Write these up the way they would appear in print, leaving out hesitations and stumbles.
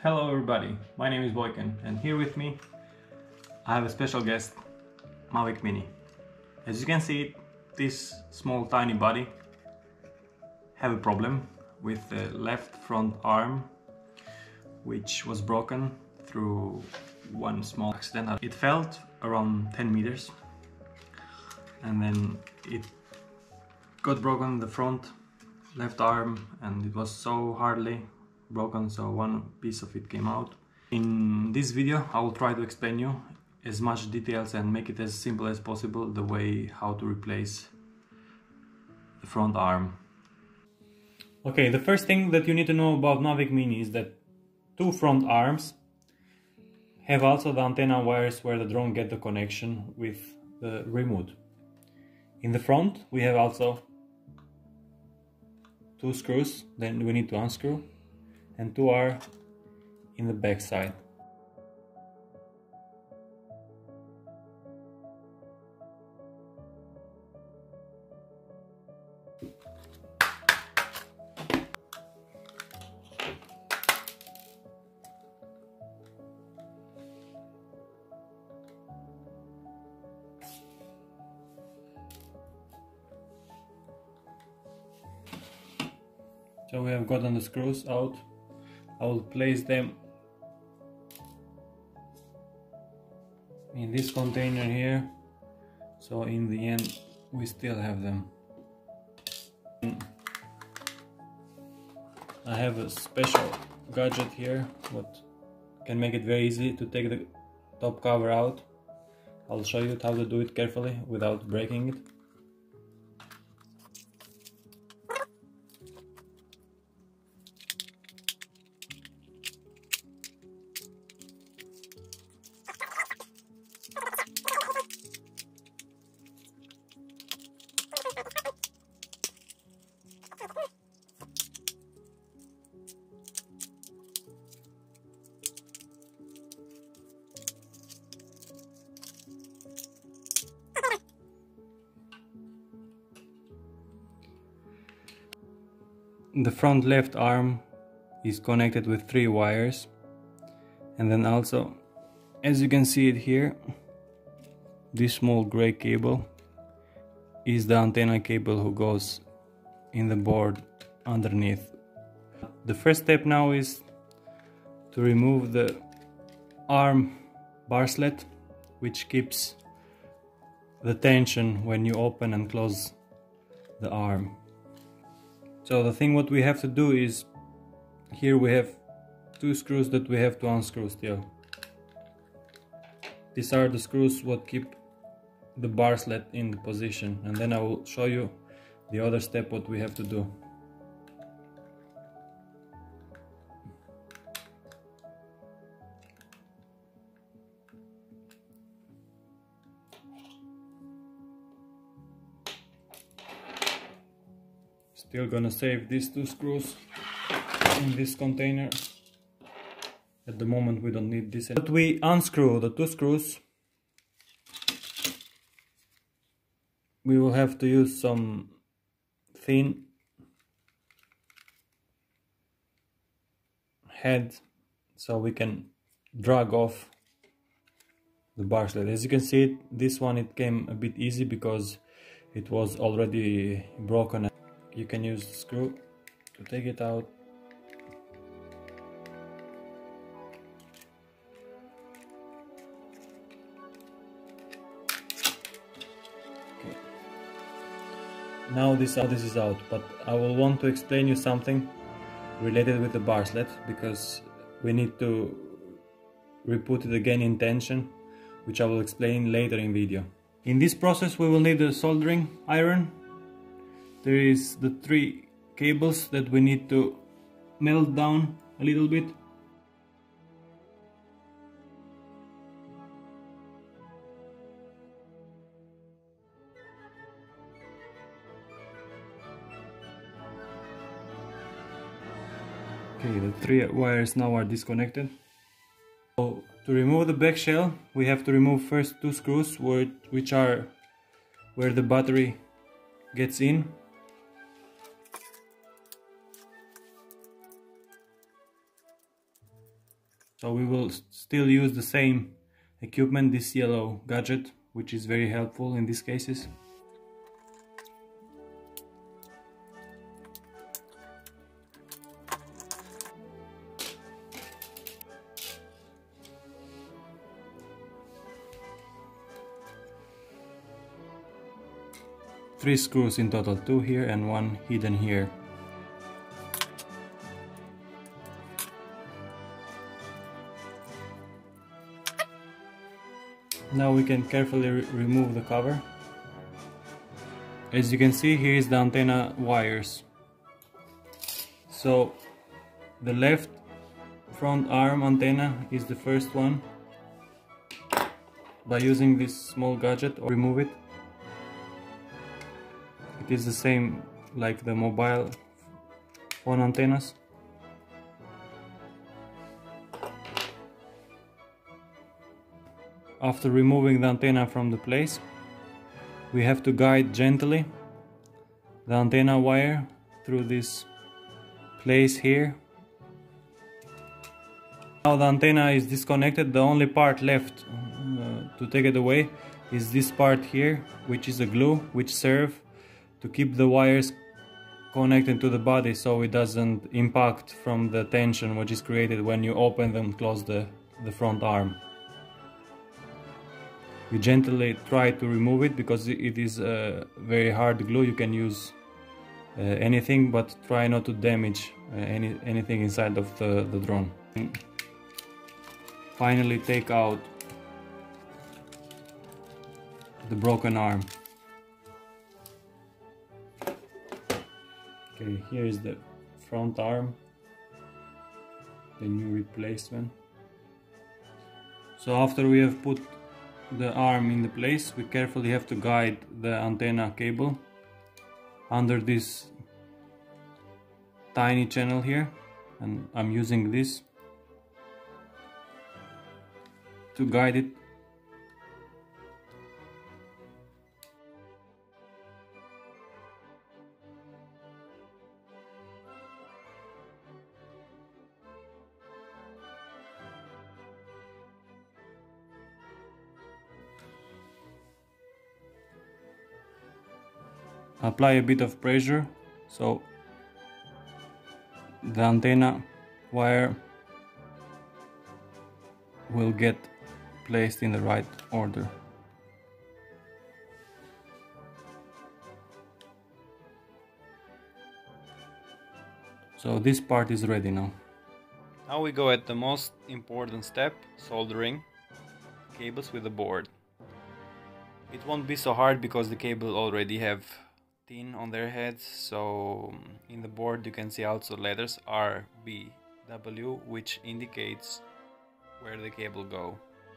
Hello everybody, my name is Boyken and here with me I have a special guest, Mavic Mini. As you can see, this small tiny body have a problem with the left front arm, which was broken through one small accident. It fell around 10 meters and then it got broken the front left arm, and it was so hardly broken, so one piece of it came out. In this video I will try to explain you as much details and make it as simple as possible the way how to replace the front arm. Okay, the first thing that you need to know about Mavic Mini is that two front arms have also the antenna wires where the drone get the connection with the remote. In the front we have also two screws, then we need to unscrew, and two are in the back side. So we have gotten the screws out. I will place them in this container here, so in the end we still have them. I have a special gadget here what can make it very easy to take the top cover out. I'll show you how to do it carefully without breaking it. The front left arm is connected with 3 wires, and then also, as you can see it here, this small gray cable is the antenna cable who goes in the board underneath. The first step now is to remove the arm Barclet, which keeps the tension when you open and close the arm. So the thing what we have to do is, here we have 2 screws that we have to unscrew still. These are the screws what keep the Barclet in the position, and then I will show you the other step what we have to do. Still gonna save these 2 screws in this container. At the moment we don't need this. But we unscrew the 2 screws, we will have to use some thin head so we can drag off the Barclet. As you can see, this one it came a bit easy because it was already broken. You can use the screw to take it out. Okay. Now this is out, but I will want to explain you something related with the Barclet, because we need to re-put it again in tension, which I will explain later in video. In this process we will need a soldering iron. There is the 3 cables that we need to melt down a little bit. Okay, the 3 wires now are disconnected. So to remove the back shell, we have to remove first 2 screws which are where the battery gets in. So we will still use the same equipment, this yellow gadget, which is very helpful in these cases. Three screws in total, 2 here and 1 hidden here. Now we can carefully remove the cover. As you can see, here is the antenna wires. So the left front arm antenna is the first one. By using this small gadget, or remove it. It is the same like the mobile phone antennas. After removing the antenna from the place, we have to guide gently the antenna wire through this place here. Now the antenna is disconnected. The only part left to take it away is this part here, which is a glue, which serves to keep the wires connected to the body so it doesn't impact from the tension which is created when you open and close the front arm. We gently try to remove it because it is a very hard glue. You can use anything, but try not to damage anything inside of the drone. Finally take out the broken arm. Okay, here is the front arm, the new replacement. So after we have put the arm in the place, we carefully have to guide the antenna cable under this tiny channel here, and I'm using this to guide it. Apply a bit of pressure so the antenna wire will get placed in the right order. So this part is ready now. Now we go at the most important step, soldering cables with the board. It won't be so hard because the cable already have tin on their heads, so in the board you can see also letters R, B, W, which indicates where the cable go.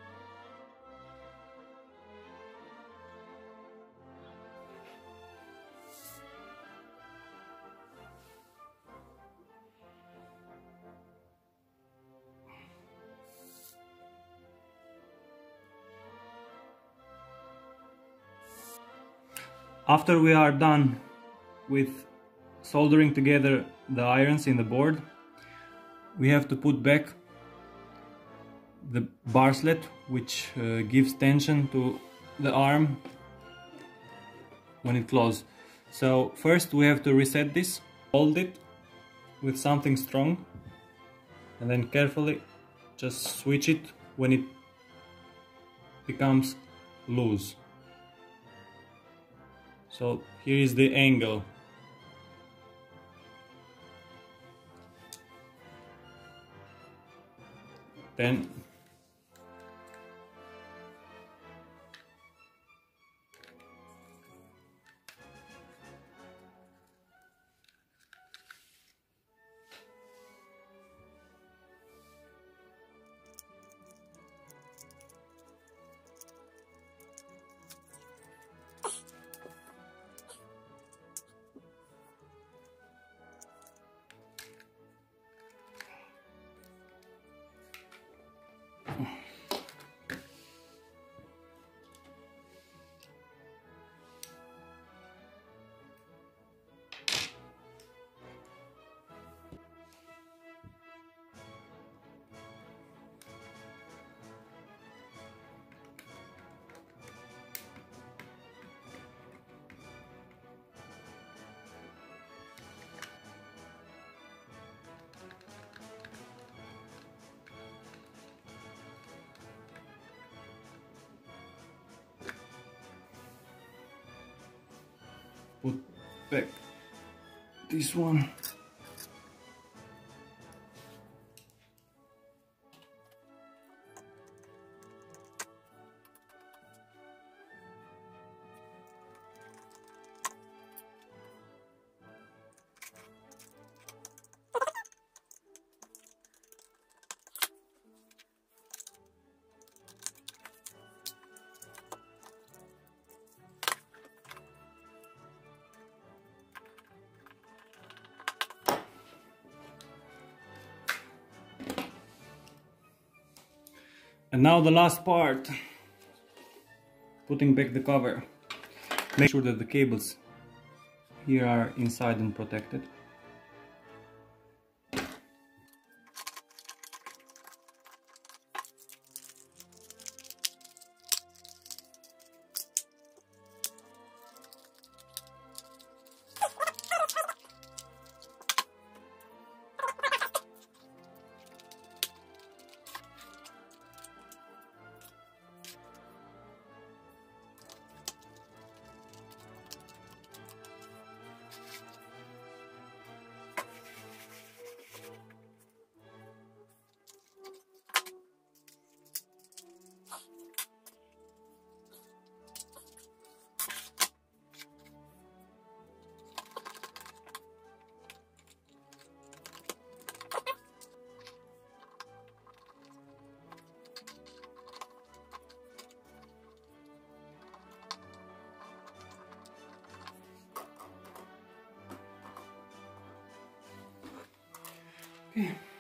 After we are done with soldering together the irons in the board, we have to put back the Barclet, which gives tension to the arm when it closes. So first we have to reset this, hold it with something strong, and then carefully just switch it when it becomes loose. So here is the angle. Then put back this one. And now the last part, putting back the cover. Make sure that the cables here are inside and protected. Okay.